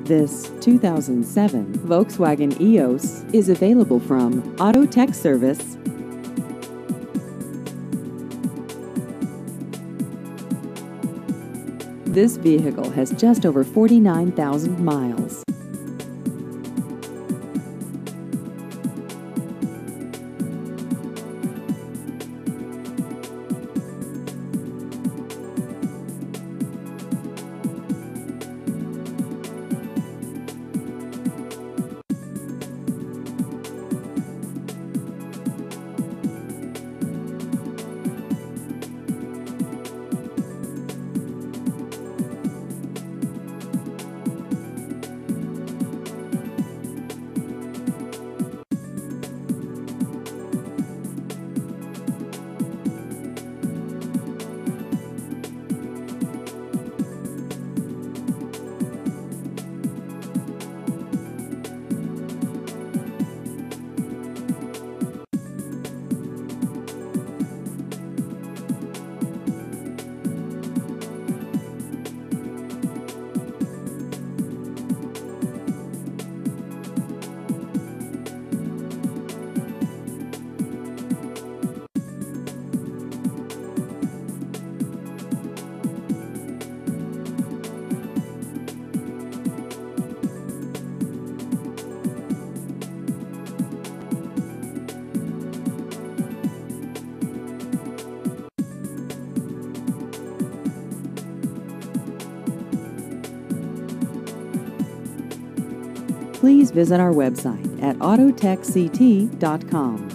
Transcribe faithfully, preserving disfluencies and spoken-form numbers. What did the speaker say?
This two thousand seven Volkswagen Eos is available from Auto Tech Service. This vehicle has just over forty-nine thousand miles. Please visit our website at auto tech c t dot com.